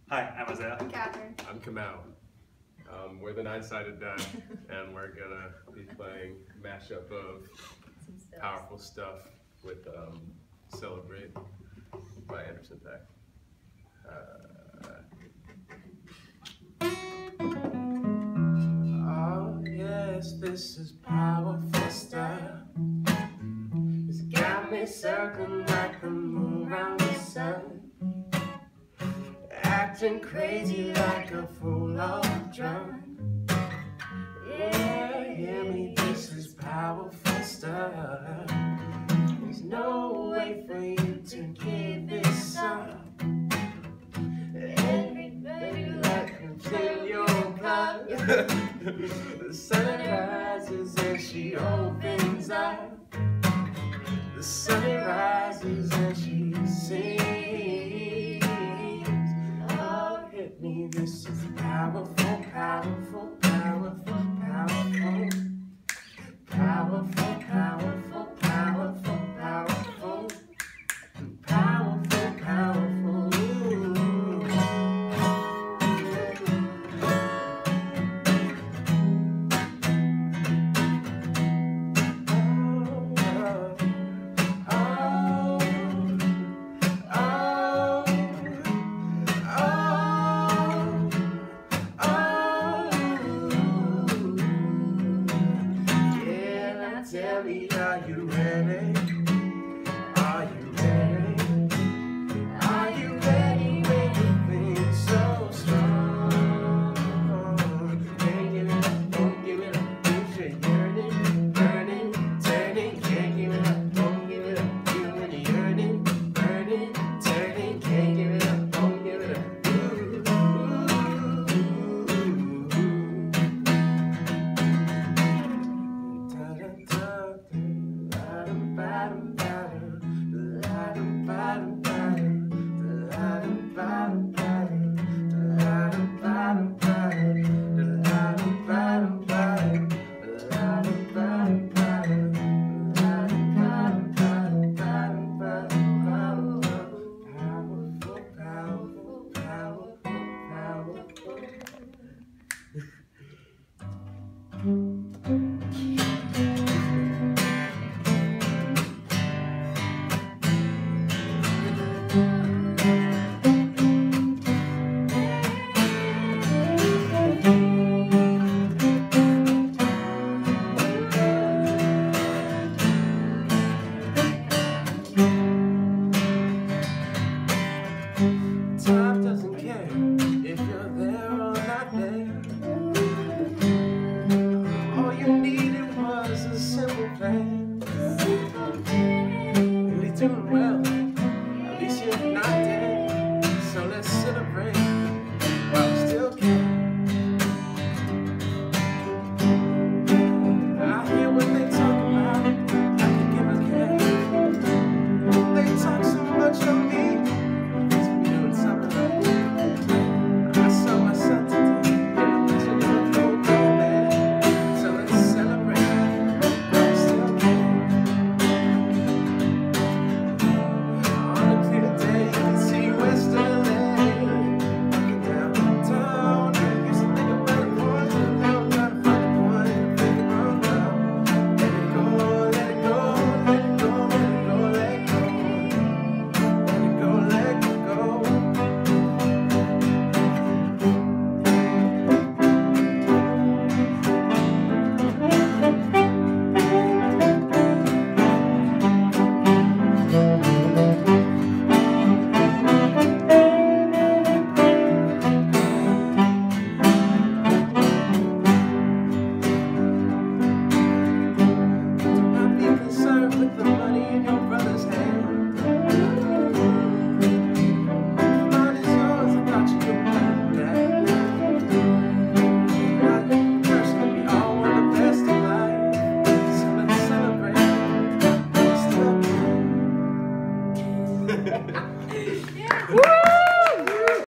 Hi, I'm Isaiah. I'm Catherine. I'm Kamau. We're the Nine-Sided Die, and we're gonna be playing a mashup of powerful stuff with Celebrate by Anderson .Paak. Oh yes, this is powerful stuff. It's got me circling like the moon around the sun, acting crazy like a fool on drum. Yeah, hear me, this is powerful stuff. There's no way for you to give this up. Everybody like can fill your cup. The sun rises and she opens up. The sun rises and she sings. Oh, hit me, this is powerful, powerful, powerful, powerful, powerful, powerful, powerful, powerful, powerful, powerful. Tell me, are you ready? Are you ready? Are you ready when you feel so strong? Can't give it up, don't give it up. If you're yearning, burning, turning, can't give it up, don't give it up. Feeling yearning, burning, turning, can't give it up, don't give it up. Time doesn't care if you're there or not there. All you needed was a simple plan. You're doing well, at least you're not dead. So let's celebrate.